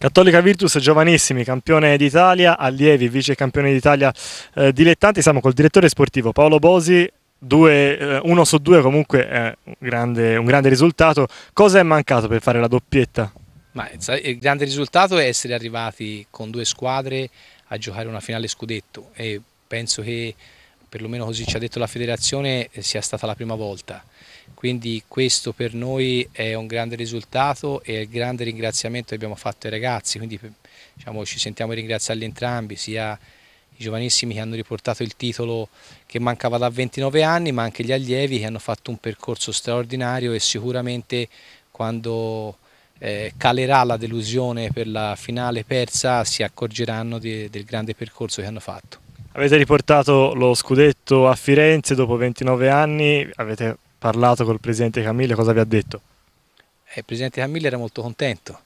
Cattolica Virtus, giovanissimi, campione d'Italia, allievi, vice campione d'Italia, dilettanti. Siamo col direttore sportivo Paolo Bosi, 1 su 2 comunque è un grande risultato. Cosa è mancato per fare la doppietta? Il grande risultato è essere arrivati con 2 squadre a giocare una finale scudetto e penso che, perlomeno così ci ha detto la federazione, sia stata la prima volta. Quindi questo per noi è un grande risultato e il grande ringraziamento che abbiamo fatto ai ragazzi, quindi diciamo, ci sentiamo di ringraziarli entrambi, sia i giovanissimi che hanno riportato il titolo che mancava da 29 anni, ma anche gli allievi che hanno fatto un percorso straordinario e sicuramente quando calerà la delusione per la finale persa si accorgeranno del grande percorso che hanno fatto. Avete riportato lo scudetto a Firenze dopo 29 anni, avete parlato col presidente Camille, cosa vi ha detto? Il presidente Camille era molto contento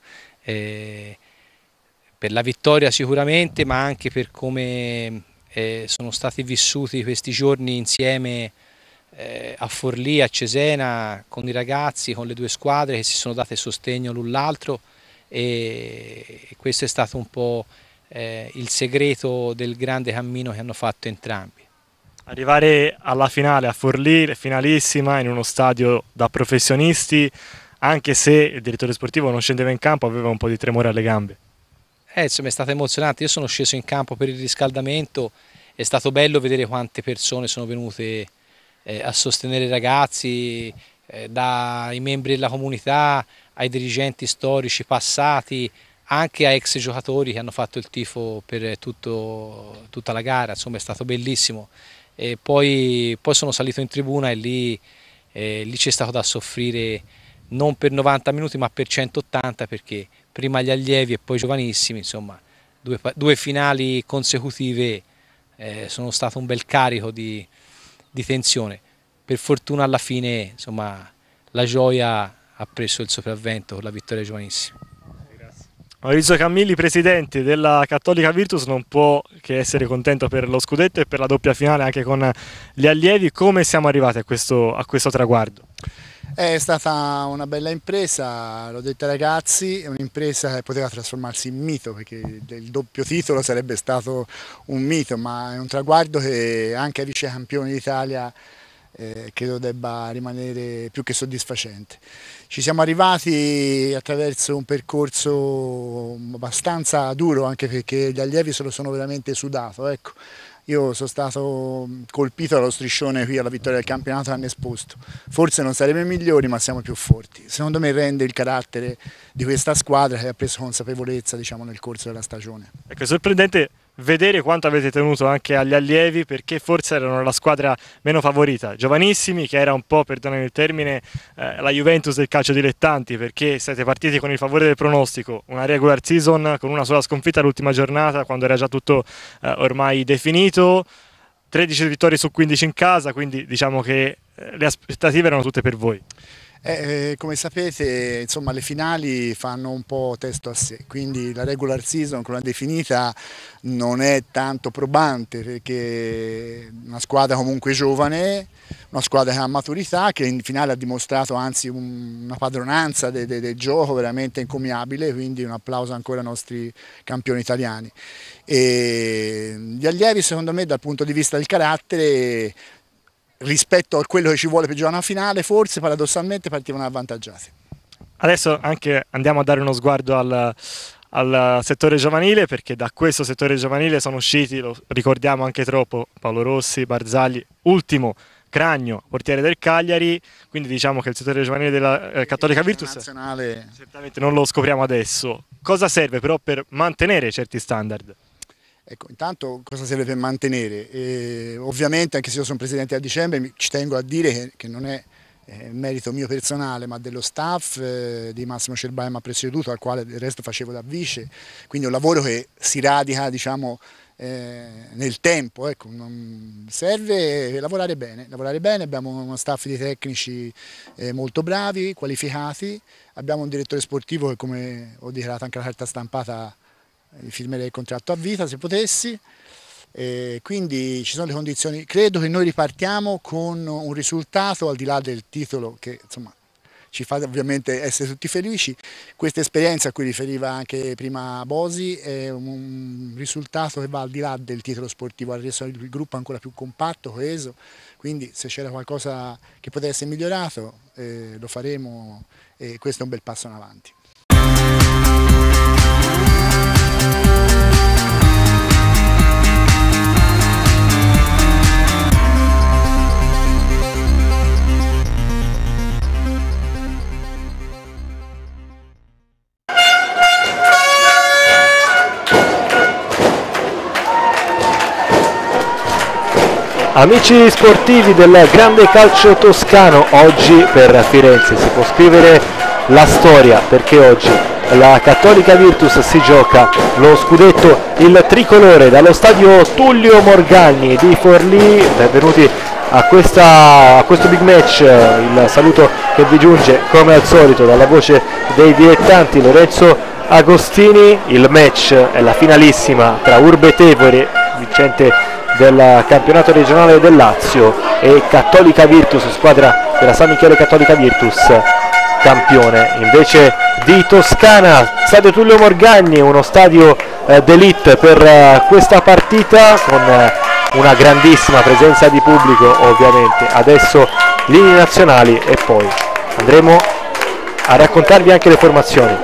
per la vittoria sicuramente, ma anche per come sono stati vissuti questi giorni insieme a Forlì, a Cesena, con i ragazzi, con le 2 squadre che si sono date sostegno l'un l'altro e questo è stato un po' il segreto del grande cammino che hanno fatto entrambi. Arrivare alla finale a Forlì, finalissima, in uno stadio da professionisti, anche se il direttore sportivo non scendeva in campo, aveva un po' di tremore alle gambe. Insomma, è stato emozionante, io sono sceso in campo per il riscaldamento, è stato bello vedere quante persone sono venute a sostenere i ragazzi, dai membri della comunità ai dirigenti storici passati, anche a ex giocatori che hanno fatto il tifo per tutta la gara, insomma è stato bellissimo. E poi sono salito in tribuna e lì c'è stato da soffrire non per 90 minuti ma per 180 perché prima gli allievi e poi i giovanissimi, insomma 2 finali consecutive sono stato un bel carico di tensione. Per fortuna alla fine insomma, la gioia ha preso il sopravvento con la vittoria dei giovanissimi. Maurizio Camilli, presidente della Cattolica Virtus, non può che essere contento per lo scudetto e per la doppia finale anche con gli allievi. Come siamo arrivati a questo traguardo? È stata una bella impresa, l'ho detto ai ragazzi, è un'impresa che poteva trasformarsi in mito, perché il doppio titolo sarebbe stato un mito, ma è un traguardo che anche ai vice campioni d'Italia credo debba rimanere più che soddisfacente. Ci siamo arrivati attraverso un percorso abbastanza duro, anche perché gli allievi se lo sono veramente sudato. Ecco. Io sono stato colpito dallo striscione qui alla vittoria del campionato l'anno esposto. Forse non saremo i migliori, ma siamo più forti. Secondo me rende il carattere di questa squadra che ha preso consapevolezza, diciamo, nel corso della stagione. Ecco, è sorprendente vedere quanto avete tenuto anche agli allievi, perché forse erano la squadra meno favorita. Giovanissimi, che era un po', perdonami il termine, la Juventus del calcio dilettanti, perché siete partiti con il favore del pronostico, una regular season con una sola sconfitta all'ultima giornata, quando era già tutto ormai definito, 13 vittorie su 15 in casa, quindi diciamo che le aspettative erano tutte per voi. Come sapete, insomma, le finali fanno un po' testo a sé, quindi la regular season con una definita non è tanto probante perché una squadra comunque giovane, una squadra che ha maturità, che in finale ha dimostrato anzi una padronanza del gioco veramente encomiabile, quindi un applauso ancora ai nostri campioni italiani. E gli allievi secondo me dal punto di vista del carattere, rispetto a quello che ci vuole per giocare una finale, forse paradossalmente partivano avvantaggiati. Adesso anche andiamo a dare uno sguardo al settore giovanile, perché da questo settore giovanile sono usciti, lo ricordiamo anche troppo, Paolo Rossi, Barzagli, ultimo Cragno, portiere del Cagliari, quindi diciamo che il settore giovanile della Cattolica Virtus certamente non lo scopriamo adesso. Cosa serve però per mantenere certi standard? Ecco, intanto cosa serve per mantenere? Ovviamente, anche se io sono presidente a dicembre, ci tengo a dire che non è merito mio personale, ma dello staff di Massimo Cerbai mi ha presieduto, al quale del resto facevo da vice, quindi è un lavoro che si radica, diciamo, nel tempo. Ecco, serve lavorare bene, abbiamo uno staff di tecnici molto bravi, qualificati, abbiamo un direttore sportivo che, come ho dichiarato anche la carta stampata, firmerei il contratto a vita se potessi, quindi ci sono le condizioni. Credo che noi ripartiamo con un risultato al di là del titolo che insomma ci fa ovviamente essere tutti felici. Questa esperienza a cui riferiva anche prima Bosi è un risultato che va al di là del titolo sportivo, ha reso il gruppo ancora più compatto, coeso, quindi se c'era qualcosa che potesse essere migliorato lo faremo e questo è un bel passo in avanti. Amici sportivi del grande calcio toscano, oggi per Firenze si può scrivere la storia, perché oggi la Cattolica Virtus si gioca lo scudetto, il tricolore, dallo stadio Tullio Morgagni di Forlì. Benvenuti a questo big match, il saluto che vi giunge come al solito dalla voce dei dilettanti Lorenzo Agostini. Il match è la finalissima tra Urbe Tevere, vincente del campionato regionale del Lazio, e Cattolica Virtus, squadra della San Michele Cattolica Virtus, campione invece di Toscana. Stadio Tullio Morgagni, uno stadio d'élite per questa partita, con una grandissima presenza di pubblico ovviamente. Adesso linee nazionali e poi andremo a raccontarvi anche le formazioni.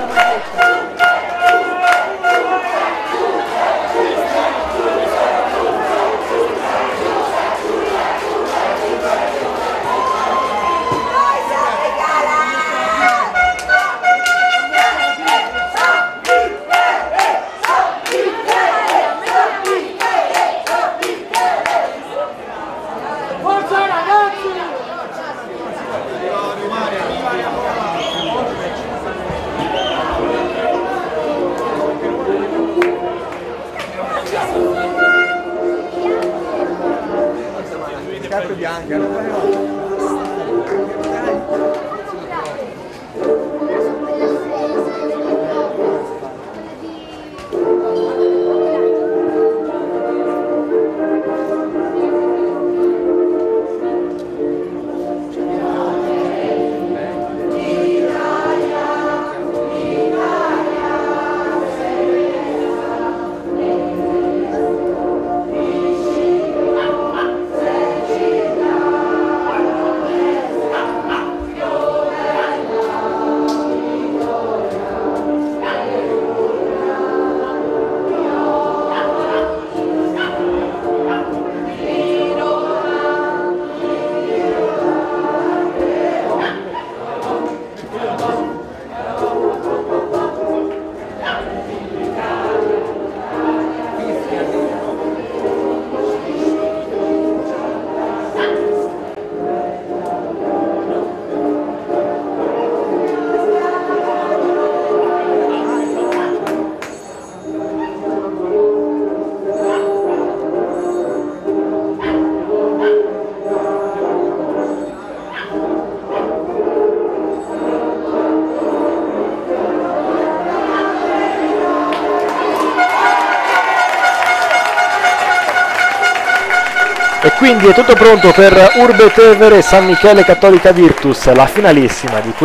E quindi è tutto pronto per Urbe Tevere San Michele Cattolica Virtus, la finalissima di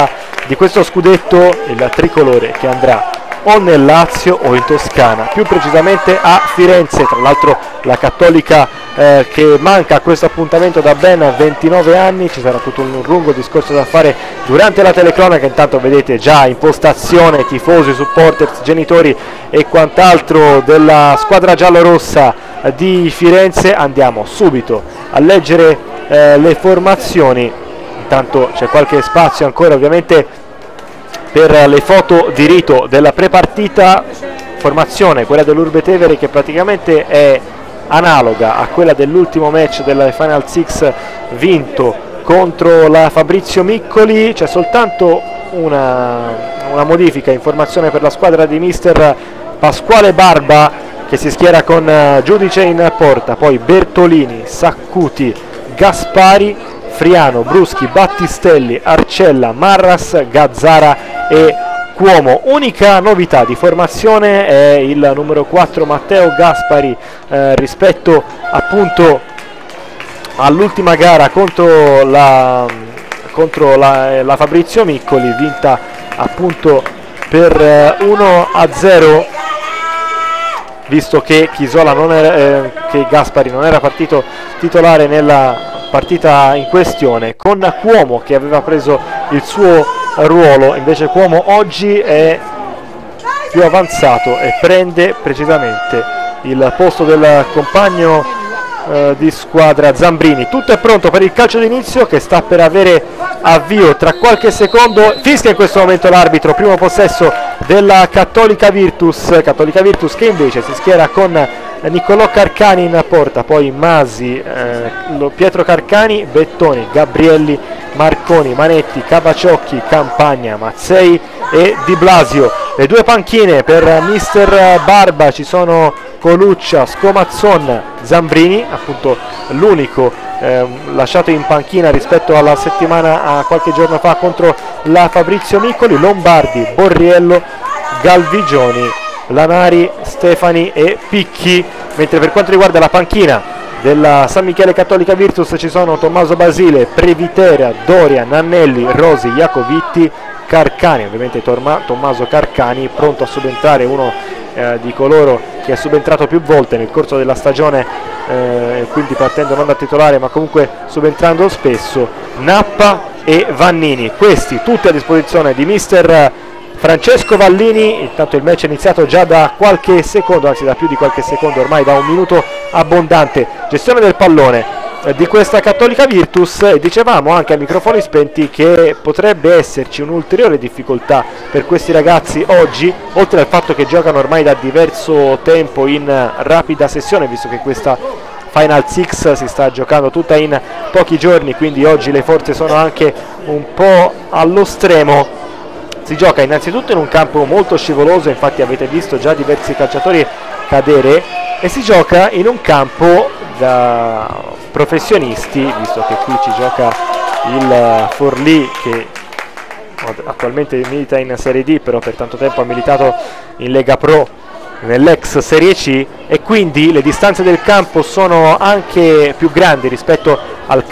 questo scudetto, il tricolore che andrà o nel Lazio o in Toscana, più precisamente a Firenze. Tra l'altro la Cattolica che manca a questo appuntamento da ben 29 anni. Ci sarà tutto un lungo discorso da fare durante la telecronaca. Intanto vedete già in postazione tifosi, supporters, genitori e quant'altro della squadra giallorossa di Firenze. Andiamo subito a leggere le formazioni. Intanto c'è qualche spazio ancora ovviamente per le foto di rito della prepartita. Formazione, quella dell'Urbe Tevere, che praticamente è analoga a quella dell'ultimo match della Final Six vinto contro la Fabrizio Miccoli. C'è soltanto una modifica in formazione per la squadra di mister Pasquale Barba, che si schiera con Giudice in porta, poi Bertolini, Saccuti, Gaspari, Friano, Bruschi, Battistelli, Arcella, Marras, Gazzara e Cuomo. Unica novità di formazione è il numero 4 Matteo Gaspari, rispetto appunto all'ultima gara contro la contro la Fabrizio Miccoli, vinta appunto per 1-0, visto che che Gaspari non era partito titolare nella partita in questione, con Cuomo che aveva preso il suo ruolo. Invece Cuomo oggi è più avanzato e prende precisamente il posto del compagno di squadra Zambrini. Tutto è pronto per il calcio d'inizio che sta per avere avvio tra qualche secondo. Fischia in questo momento l'arbitro, primo possesso della Cattolica Virtus che invece si schiera con Niccolò Carcani in porta, poi Masi, Pietro Carcani, Bettoni, Gabrielli, Marconi, Manetti, Cavaciocchi, Campagna, Mazzei e Di Blasio. Le due panchine per mister Barba ci sono Coluccia, Scomazzon, Zambrini, appunto l'unico lasciato in panchina rispetto alla settimana a qualche giorno fa contro la Fabrizio Miccoli, Lombardi, Borriello, Galvigioni, Lanari, Stefani e Picchi. Mentre per quanto riguarda la panchina della San Michele Cattolica Virtus ci sono Tommaso Basile, Previtera, Doria, Nannelli, Rosi, Iacovitti, Carcani, ovviamente Tommaso Carcani pronto a subentrare, uno di coloro che è subentrato più volte nel corso della stagione, quindi partendo non da titolare ma comunque subentrando spesso, Nappa e Vannini, questi tutti a disposizione di mister Francesco Vallini. Intanto il match è iniziato già da qualche secondo, anzi da più di qualche secondo, ormai da un minuto abbondante. Gestione del pallone di questa Cattolica Virtus, e dicevamo anche a microfoni spenti che potrebbe esserci un'ulteriore difficoltà per questi ragazzi oggi, oltre al fatto che giocano ormai da diverso tempo in rapida sessione, visto che questa Final Six si sta giocando tutta in pochi giorni, quindi oggi le forze sono anche un po' allo stremo. Si gioca innanzitutto in un campo molto scivoloso, infatti avete visto già diversi calciatori cadere, e si gioca in un campo da professionisti, visto che qui ci gioca il Forlì che attualmente milita in Serie D, però per tanto tempo ha militato in Lega Pro nell'ex Serie C, e quindi le distanze del campo sono anche più grandi rispetto ai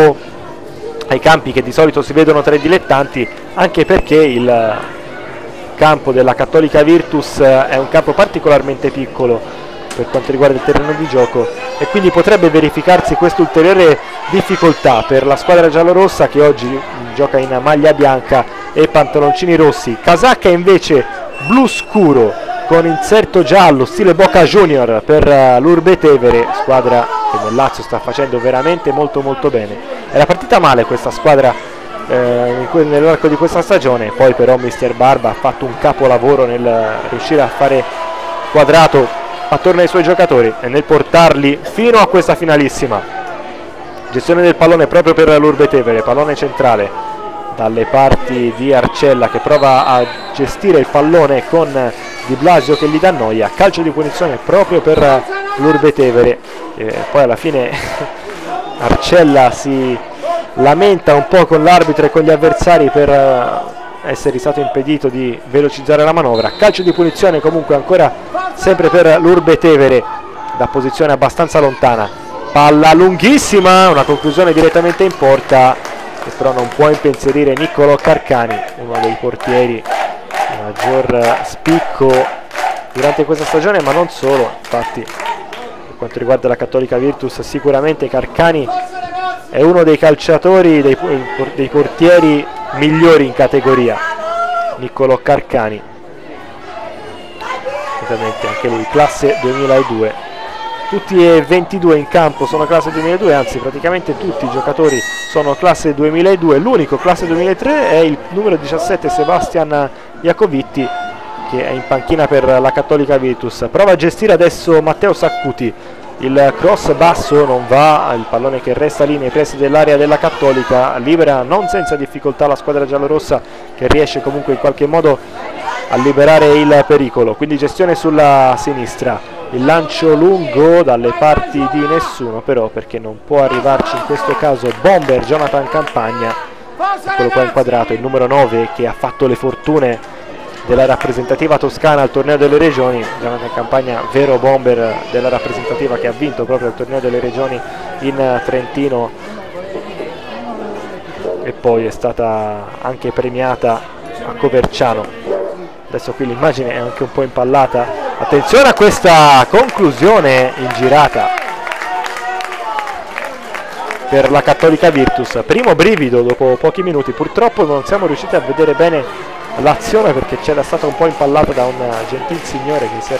campi che di solito si vedono tra i dilettanti, anche perché il campo della Cattolica Virtus è un campo particolarmente piccolo per quanto riguarda il terreno di gioco, e quindi potrebbe verificarsi questa ulteriore difficoltà per la squadra giallorossa, che oggi gioca in maglia bianca e pantaloncini rossi, casacca invece blu scuro con inserto giallo stile Boca Junior per l'Urbe Tevere, squadra che nel Lazio sta facendo veramente molto bene. Era partita male questa squadra nell'arco di questa stagione, poi però mister Barba ha fatto un capolavoro nel riuscire a fare quadrato attorno ai suoi giocatori e nel portarli fino a questa finalissima. Gestione del pallone proprio per l'Urbe Tevere, pallone centrale dalle parti di Arcella che prova a gestire il pallone con Di Blasio che gli dà noia, calcio di punizione proprio per l'Urbe Tevere, poi alla fine Arcella si lamenta un po' con l'arbitro e con gli avversari per essere stato impedito di velocizzare la manovra. Calcio di punizione comunque ancora sempre per l'Urbe Tevere da posizione abbastanza lontana, palla lunghissima, una conclusione direttamente in porta che però non può impensierire Niccolò Carcani, uno dei portieri di maggior spicco durante questa stagione, ma non solo. Infatti per quanto riguarda la Cattolica Virtus sicuramente Carcani è uno dei calciatori, dei portieri migliori in categoria, Niccolò Carcani, ovviamente anche lui classe 2002. Tutti e 22 in campo sono classe 2002, anzi praticamente tutti i giocatori sono classe 2002, l'unico classe 2003 è il numero 17 Sebastian Iacovitti, che è in panchina per la Cattolica Virtus. Prova a gestire adesso Matteo Saccuti, il cross basso non va, il pallone che resta lì nei pressi dell'area della Cattolica, libera non senza difficoltà la squadra giallorossa, che riesce comunque in qualche modo a liberare il pericolo, quindi gestione sulla sinistra, il lancio lungo dalle parti di nessuno però, perché non può arrivarci in questo caso Bomber Jonathan Campagna, quello qua inquadrato, il numero 9 che ha fatto le fortune della rappresentativa toscana al torneo delle regioni. Jonathan Campagna, vero bomber della rappresentativa, che ha vinto proprio il torneo delle regioni in Trentino e poi è stata anche premiata a Coverciano. Adesso qui l'immagine è anche un po' impallata, attenzione a questa conclusione in girata per la Cattolica Virtus. Primo brivido dopo pochi minuti, purtroppo non siamo riusciti a vedere bene l'azione perché c'era stata un po' impallata da un gentil signore che si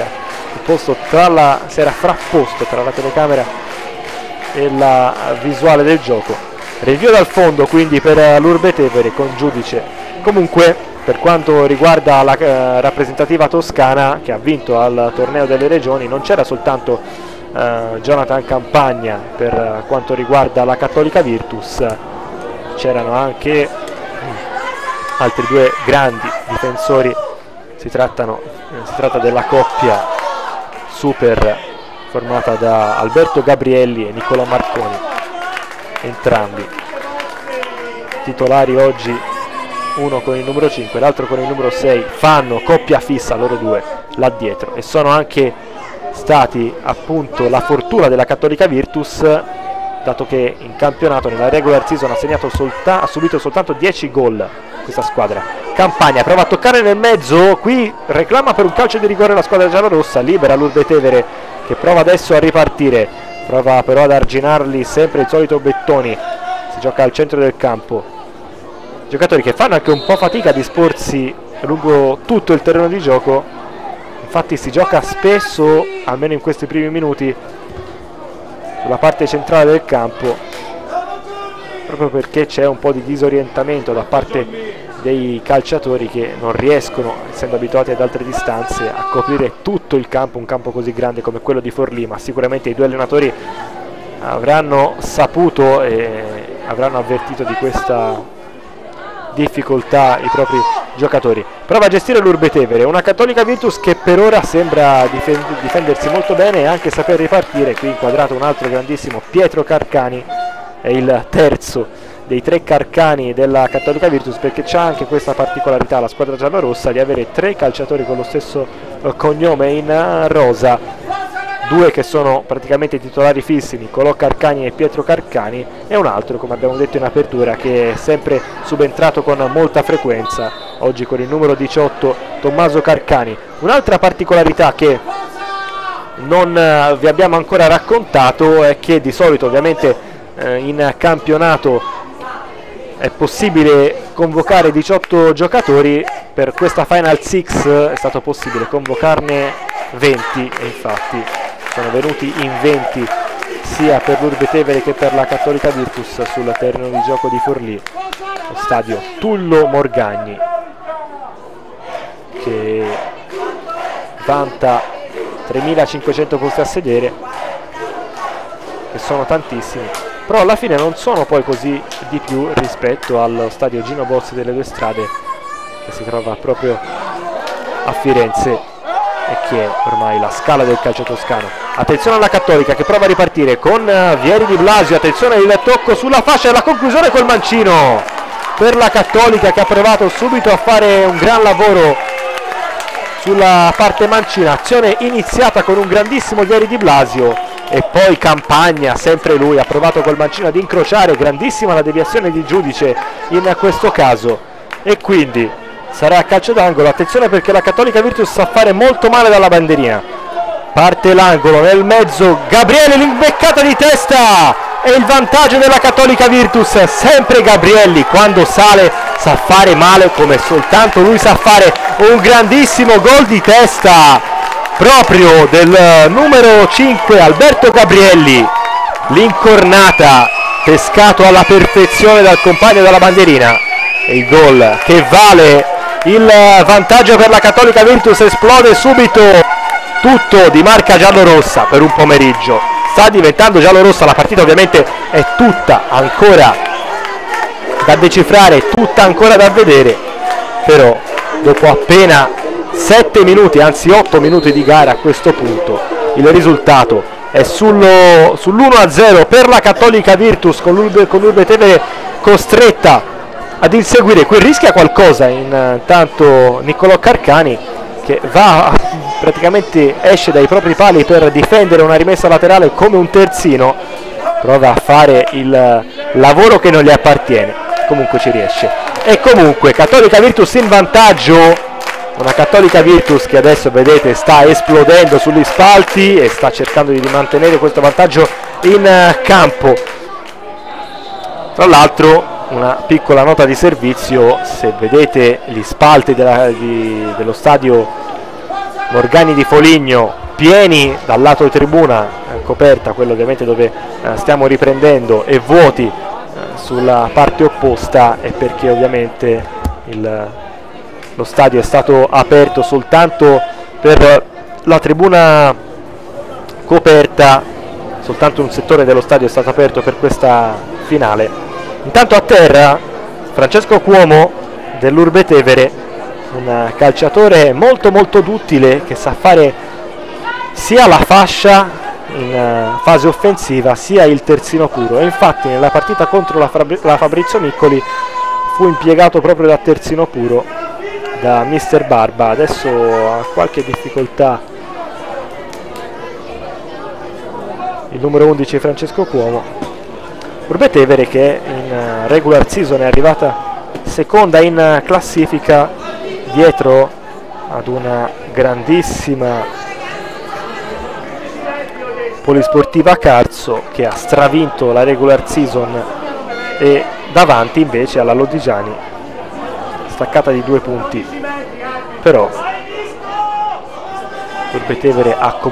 era frapposto tra la telecamera e la visuale del gioco. Review dal fondo quindi per l'Urbe Tevere con giudice. Comunque per quanto riguarda la rappresentativa toscana che ha vinto al torneo delle regioni, non c'era soltanto Jonathan Campagna per quanto riguarda la Cattolica Virtus, c'erano anche altri due grandi difensori. Si tratta della coppia super formata da Alberto Gabrielli e Nicola Marconi, entrambi titolari oggi, uno con il numero 5 l'altro con il numero 6, fanno coppia fissa loro due là dietro e sono anche stati appunto la fortuna della Cattolica Virtus, dato che in campionato nella regular season ha subito soltanto 10 gol questa squadra. Campagna prova a toccare nel mezzo, qui reclama per un calcio di rigore la squadra giallorossa, libera l'Urbe Tevere che prova adesso a ripartire, prova però ad arginarli sempre il solito Bettoni. Si gioca al centro del campo, giocatori che fanno anche un po' fatica a disporsi lungo tutto il terreno di gioco. Infatti si gioca spesso, almeno in questi primi minuti, sulla parte centrale del campo, proprio perché c'è un po' di disorientamento da parte dei calciatori che non riescono, essendo abituati ad altre distanze, a coprire tutto il campo, un campo così grande come quello di Forlì. Ma sicuramente i due allenatori avranno saputo e avranno avvertito di questa difficoltà i propri giocatori. Prova a gestire l'Urbe Tevere, una Cattolica Virtus che per ora sembra difendersi molto bene e anche saper ripartire. Qui inquadrato un altro grandissimo Pietro Carcani, è il terzo dei 3 Carcani della Cattolica Virtus, perché c'ha anche questa particolarità la squadra giallorossa di avere 3 calciatori con lo stesso cognome in rosa, 2 che sono praticamente titolari fissi, Nicolò Carcani e Pietro Carcani, e un altro, come abbiamo detto in apertura, che è sempre subentrato con molta frequenza, oggi con il numero 18 Tommaso Carcani. Un'altra particolarità che non vi abbiamo ancora raccontato è che di solito ovviamente in campionato è possibile convocare 18 giocatori, per questa Final Six è stato possibile convocarne 20 e infatti sono venuti in 20 sia per l'Urbe Tevere che per la Cattolica Virtus sul terreno di gioco di Forlì, lo stadio Tullo Morgagni, che vanta 3.500 posti a sedere, che sono tantissimi, però alla fine non sono poi così di più rispetto allo stadio Gino Bossi delle Due Strade, che si trova proprio a Firenze e che è ormai la scala del calcio toscano. Attenzione alla Cattolica che prova a ripartire con Vieri Di Blasio, attenzione il tocco sulla fascia e la conclusione col mancino per la Cattolica, che ha provato subito a fare un gran lavoro sulla parte mancina, azione iniziata con un grandissimo Vieri Di Blasio e poi Campagna, sempre lui, ha provato col mancino ad incrociare, grandissima la deviazione di giudice in questo caso e quindi sarà a calcio d'angolo. Attenzione perché la Cattolica Virtus sa fare molto male dalla bandierina, parte l'angolo, nel mezzo Gabriele, l'imbeccata di testa e il vantaggio della Cattolica Virtus. Sempre Gabrielli quando sale sa fare male come soltanto lui sa fare, un grandissimo gol di testa proprio del numero 5 Alberto Gabrielli, l'incornata pescato alla perfezione dal compagno della bandierina e il gol che vale il vantaggio per la Cattolica Virtus. Esplode subito tutto di marca giallorossa per un pomeriggio, sta diventando giallorossa la partita, ovviamente è tutta ancora da decifrare, tutta ancora da vedere, però dopo appena 7 minuti, anzi 8 minuti di gara a questo punto, il risultato è sull'1-0 per la Cattolica Virtus, con l'Urbe Tevere costretta ad inseguire. Qui rischia qualcosa intanto Nicolò Carcani, che praticamente esce dai propri pali per difendere una rimessa laterale come un terzino, prova a fare il lavoro che non gli appartiene. comunque ci riesce. E comunque Cattolica Virtus in vantaggio, una Cattolica Virtus che adesso vedete sta esplodendo sugli spalti e sta cercando di mantenere questo vantaggio in campo. Tra l'altro una piccola nota di servizio: se vedete gli spalti dello stadio Morgagni di Foligno pieni dal lato di tribuna coperta, quello ovviamente dove stiamo riprendendo, e vuoti sulla parte opposta, è perché ovviamente lo stadio è stato aperto soltanto per la tribuna coperta, soltanto un settore dello stadio è stato aperto per questa finale. Intanto a terra Francesco Cuomo dell'Urbe Tevere, un calciatore molto molto duttile che sa fare sia la fascia in fase offensiva sia il terzino puro, e infatti nella partita contro la Fabrizio Miccoli fu impiegato proprio da terzino puro da mister Barba. Adesso ha qualche difficoltà il numero 11 Francesco Cuomo. Urbe Tevere che in regular season è arrivata seconda in classifica dietro ad una grandissima Polisportiva Carso che ha stravinto la regular season, e davanti invece alla Lodigiani staccata di 2 punti. Però Urbe Tevere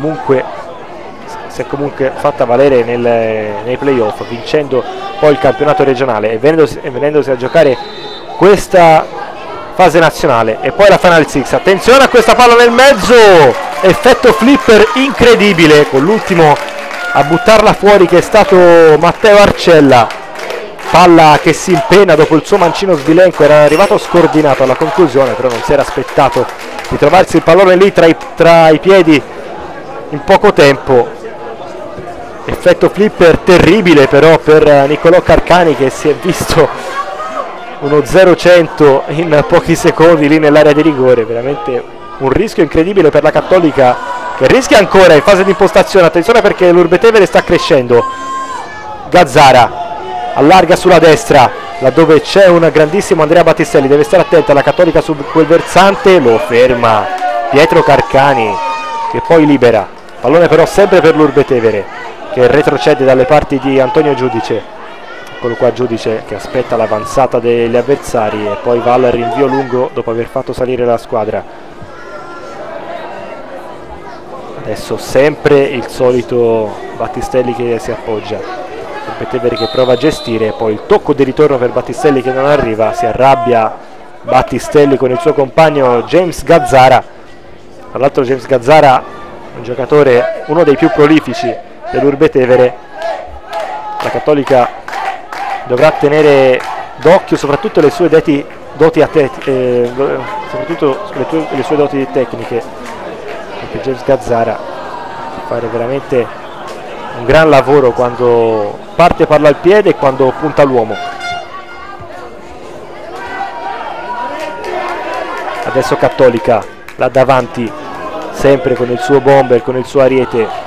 si è comunque fatta valere nei playoff, vincendo poi il campionato regionale e venendosi a giocare questa fase nazionale e poi la Final Six. Attenzione a questa palla nel mezzo, effetto flipper incredibile, con l'ultimo a buttarla fuori che è stato Matteo Arcella. Palla che si impena dopo il suo mancino sbilenco, era arrivato scordinato alla conclusione, però non si era aspettato di trovarsi il pallone lì tra i piedi in poco tempo. Effetto flipper terribile però per Niccolò Carcani, che si è visto uno 0-100 in pochi secondi lì nell'area di rigore. Veramente un rischio incredibile per la Cattolica, che rischia ancora in fase di impostazione. Attenzione perché l'Urbe Tevere sta crescendo. Gazzara allarga sulla destra laddove c'è un grandissimo Andrea Battistelli, deve stare attenta la Cattolica su quel versante, lo ferma Pietro Carcani che poi libera. Pallone però sempre per l'Urbe Tevere che retrocede dalle parti di Antonio Giudice. Eccolo qua Giudice che aspetta l'avanzata degli avversari e poi va al rinvio lungo dopo aver fatto salire la squadra. Adesso sempre il solito Battistelli che si appoggia, Urbe Tevere che prova a gestire, poi il tocco di ritorno per Battistelli che non arriva, si arrabbia Battistelli con il suo compagno James Gazzara. Tra l'altro James Gazzara, un giocatore, uno dei più prolifici dell'Urbe Tevere. La Cattolica dovrà tenere d'occhio soprattutto le sue doti tecniche, perché James Gazzara può fare veramente un gran lavoro quando parte palla al piede e quando punta l'uomo. Adesso Cattolica là davanti, sempre con il suo bomber, con il suo ariete,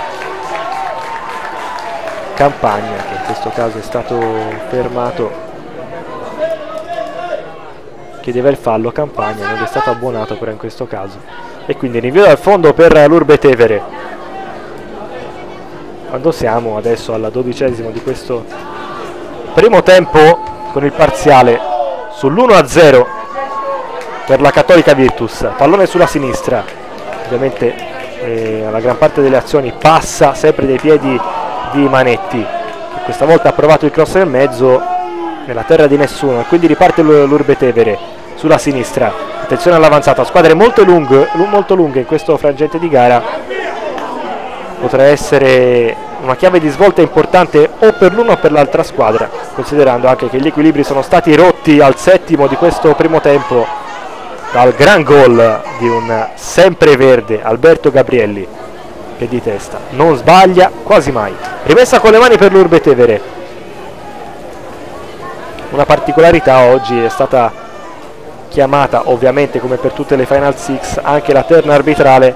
Campagna, che in questo caso è stato fermato, chiedeva il fallo Campagna, non è stato abbuonato però in questo caso, e quindi rinvio dal fondo per l'Urbe Tevere. Quando siamo adesso alla 12esimo di questo primo tempo, con il parziale sull'1-0 per la Cattolica Virtus. Pallone sulla sinistra, ovviamente la gran parte delle azioni passa sempre dai piedi di Manetti, che questa volta ha provato il cross nel mezzo nella terra di nessuno, e quindi riparte l'Urbe Tevere sulla sinistra. Attenzione all'avanzata, squadre molto lunghe in questo frangente di gara. Potrà essere una chiave di svolta importante o per l'una o per l'altra squadra, considerando anche che gli equilibri sono stati rotti al 7° di questo primo tempo dal gran gol di un sempreverde Alberto Gabrielli, che di testa non sbaglia quasi mai. Rimessa con le mani per l'Urbe Tevere. Una particolarità: oggi è stata chiamata, ovviamente come per tutte le Final Six, anche la terna arbitrale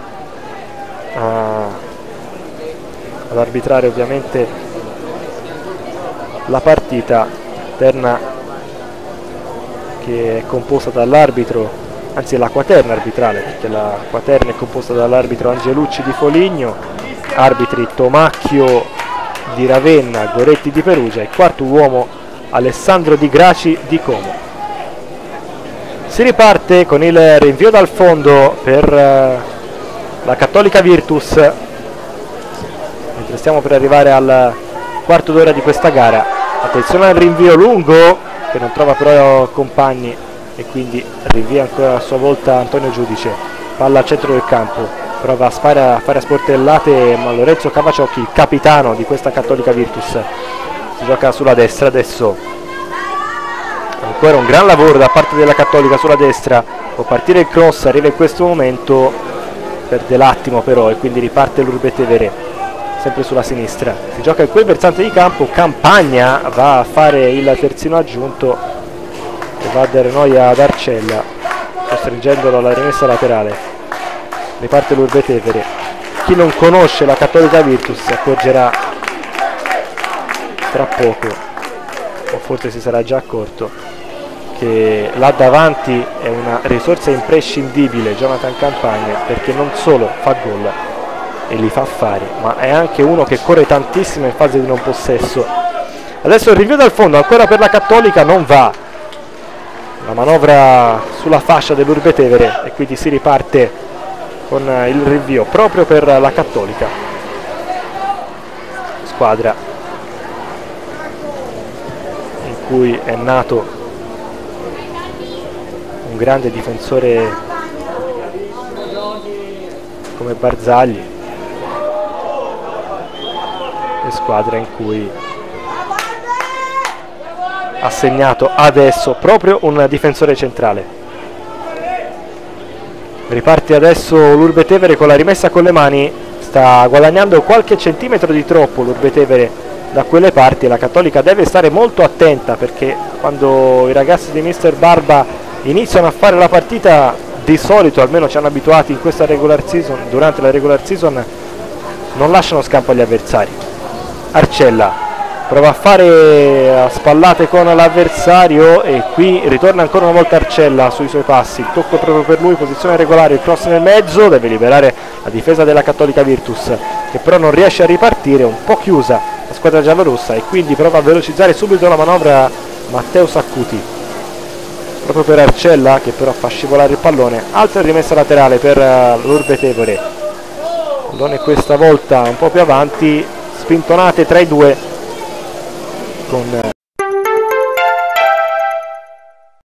ad arbitrare ovviamente la partita, terna che è composta dall'arbitro, anzi la quaterna arbitrale, perché la quaterna è composta dall'arbitro Angelucci di Foligno, arbitri Tomacchio di Ravenna, Goretti di Perugia e quarto uomo Alessandro Di Graci di Como. Si riparte con il rinvio dal fondo per la Cattolica Virtus, mentre stiamo per arrivare al quarto d'ora di questa gara. Attenzione al rinvio lungo che non trova però compagni e quindi rinvia ancora a sua volta Antonio Giudice. Palla al centro del campo, prova a fare a sportellate ma Lorenzo Cavaciocchi, il capitano di questa Cattolica Virtus, si gioca sulla destra adesso. Ancora un gran lavoro da parte della Cattolica sulla destra, può partire il cross, arriva in questo momento, perde l'attimo però e quindi riparte l'Urbetevere, sempre sulla sinistra. Si gioca in quel versante di campo, Campagna va a fare il terzino aggiunto e va a dare noia ad Arcella, costringendolo alla rimessa laterale. Riparte l'Urbetevere. Chi non conosce la Cattolica Virtus si accorgerà tra poco, o forse si sarà già accorto, che là davanti è una risorsa imprescindibile Jonathan Campagna, perché non solo fa gol e li fa fare, ma è anche uno che corre tantissimo in fase di non possesso. Adesso il rinvio dal fondo ancora per la Cattolica, non va, la manovra sulla fascia dell'Urbetevere e quindi si riparte con il rinvio proprio per la Cattolica, squadra in cui è nato un grande difensore come Barzagli e squadra in cui ha segnato adesso proprio un difensore centrale. Riparte adesso l'Urbetevere con la rimessa con le mani, sta guadagnando qualche centimetro di troppo l'Urbetevere da quelle parti e la Cattolica deve stare molto attenta, perché quando i ragazzi di Mister Barba iniziano a fare la partita, di solito, almeno ci hanno abituati in questa regular season, durante la regular season non lasciano scampo agli avversari. Arcella prova a fare a spallate con l'avversario e qui ritorna ancora una volta Arcella sui suoi passi, il tocco proprio per lui, posizione regolare, il cross nel mezzo, deve liberare la difesa della Cattolica Virtus che però non riesce a ripartire, un po' chiusa la squadra giallorossa e quindi prova a velocizzare subito la manovra Matteo Saccuti proprio per Arcella, che però fa scivolare il pallone. Altra rimessa laterale per l'Urbetevere, pallone questa volta un po' più avanti, spintonate tra i due con